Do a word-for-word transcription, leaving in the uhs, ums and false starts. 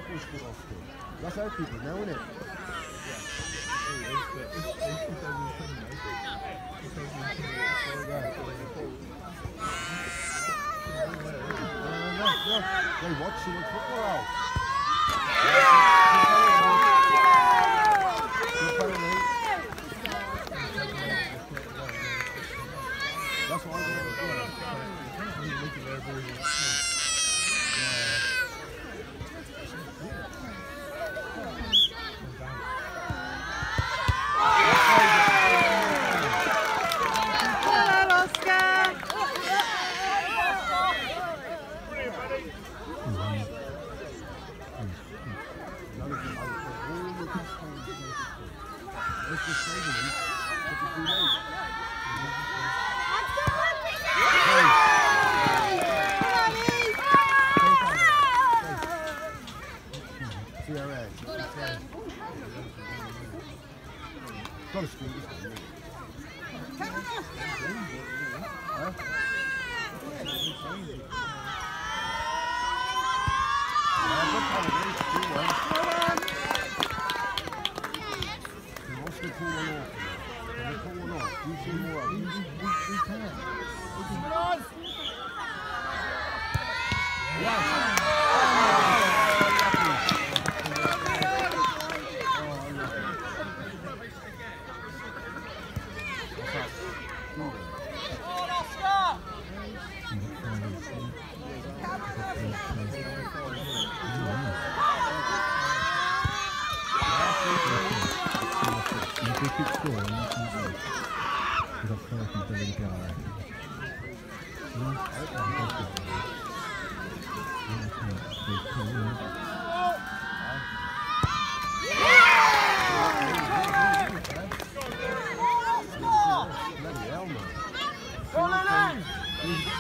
football school off school. That's how people know, isn't it? They watch you in football house. That's what I'm going to do. Go to school. Huh? Bloody hell, man.